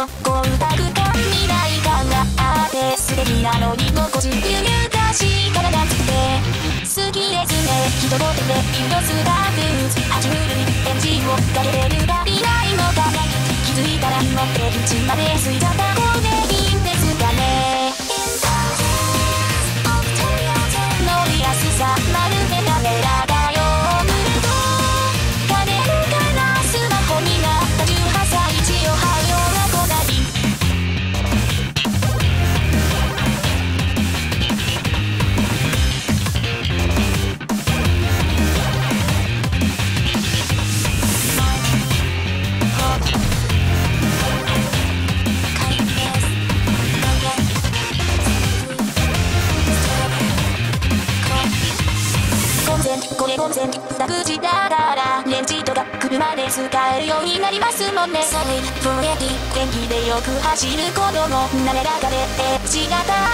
よ光沢と未来感があって素敵なのに心地ゆかしい体つって好きですね人ごとでインドスターフーズ爬虫類エンジンをかけてるがいないのかな気づいたら乗って道まで過ぎちゃったこれでいいんですかね乗りやすさまるでカメラだよ塗ると家電からスマホになった18歳一応はようなこなりこれ温泉ダブチだからレンジとか車で使えるようになりますもんねそうフォーエティ電気でよく走る子供滑らかでエッジ型